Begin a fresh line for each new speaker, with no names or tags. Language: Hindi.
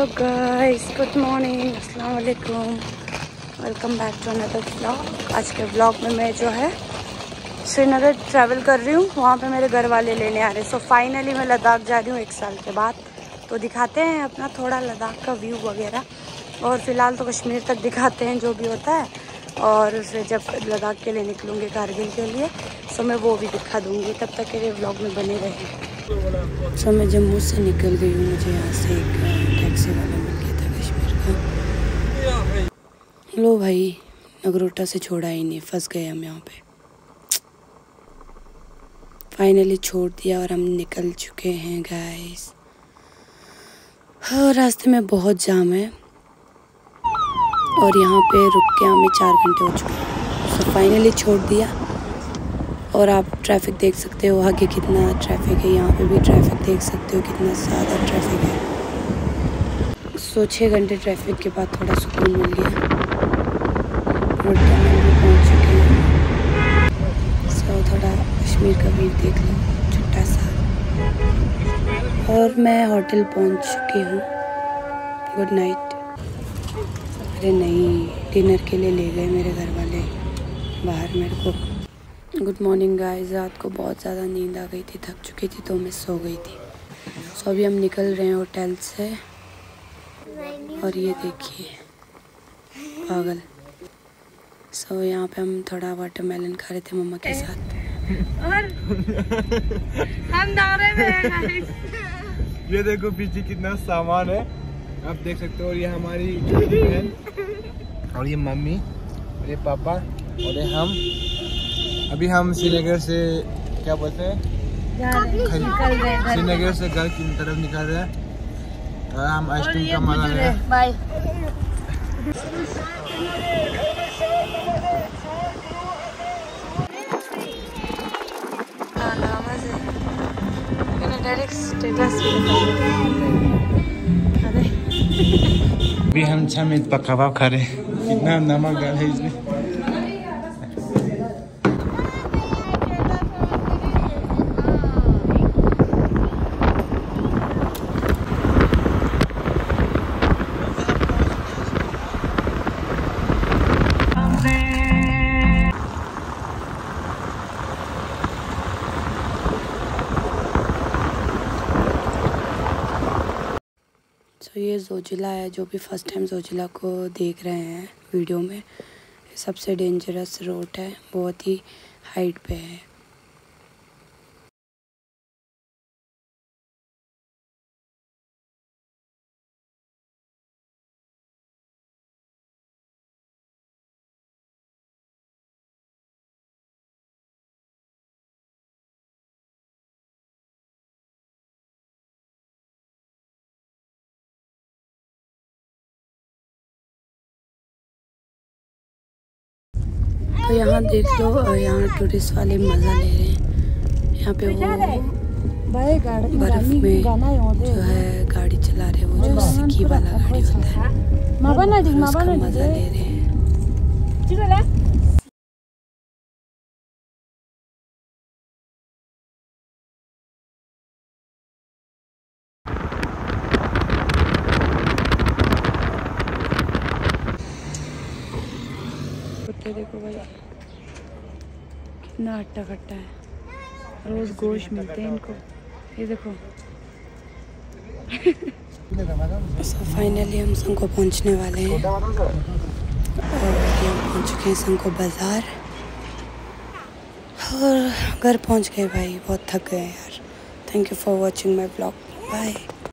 हेलो गाइस, गुड मॉर्निंग, अस्सलाम वालेकुम, welcome back to another vlog. आज के व्लॉग में मैं जो है श्रीनगर ट्रैवल कर रही हूँ। वहाँ पे मेरे घर वाले लेने आ रहे हैं। सो फाइनली मैं लद्दाख जा रही हूँ 1 साल के बाद। तो दिखाते हैं अपना थोड़ा लद्दाख का व्यू वगैरह, और फ़िलहाल तो कश्मीर तक दिखाते हैं जो भी होता है। और फिर जब लद्दाख के लिए निकलूँगी कारगिल के लिए, सो मैं वो भी दिखा दूँगी। तब तक के व्लॉग में बने रहें। सो मैं जम्मू से निकल गई हूँ। मुझे यहाँ से एक टैक्सी वाला मिल गया था कश्मीर का। लो भाई, नगरोटा से छोड़ा ही नहीं, फंस गए हम यहाँ पे। फाइनली छोड़ दिया और हम निकल चुके हैं गाइस। हाँ, रास्ते में बहुत जाम है और यहाँ पे रुक के हमें 4 घंटे हो चुके हैं। सो फाइनली छोड़ दिया। और आप ट्रैफिक देख सकते हो आगे कितना ट्रैफिक है। यहाँ पे भी ट्रैफिक देख सकते हो कितना ज़्यादा ट्रैफिक है। सो 6 घंटे ट्रैफिक के बाद थोड़ा सुकून मिल गया। और टनल में पहुँच चुके हैं। सो थोड़ा कश्मीर का व्यू देख लो, छोटा सा। और मैं होटल पहुँच चुकी हूँ। Good night. अरे नहीं, डिनर के लिए ले गए मेरे घर वाले बाहर मेरे को। Good morning guys. रात को बहुत ज़्यादा नींद आ गई थी, थक चुकी थी तो मैं सो गई थी। सो अभी हम निकल रहे हैं होटल से। और ये देखिए पागल। सो यहाँ पे हम थोड़ा वाटरमेलन खा रहे थे मम्मा के साथ। और हम दौरे में हैं गाइस।
ये देखो पीछे कितना सामान है, आप देख सकते हो। और ये हमारी बहन, और ये मम्मी, और ये पापा, और ये हम। अभी हम श्रीनगर से क्या बोलते हैं, श्रीनगर से घर की तरफ निकल रहे हैं। और हम आइसक्रीम का मजा ले रहे हैं। बाय। अभी हम छमेद पकावा खा रहे हैं। कितना नमक डाला है इसमें।
तो ये जोजिला है। जो भी फर्स्ट टाइम जोजिला को देख रहे हैं वीडियो में, सबसे डेंजरस रोड है, बहुत ही हाइट पे है। तो यहाँ देख लो, यहाँ टूरिस्ट वाले मज़ा ले रहे हैं। यहाँ पे वो बर्फ में जो है गाड़ी चला रहे हैं, वो जो स्की वाला गाड़ी होता है, उसका मज़ा ले रहे हैं। देखो भाई कितना हट्टा खट्टा है। रोज गोश्त मिलते हैं इनको। ये देखो। सो फाइनली हम संको पहुंचने वाले हैं। और हम पहुंच चुके हैं संको बाज़ार। और घर पहुंच गए भाई, बहुत थक गए यार। Thank you for watching my blog. Bye.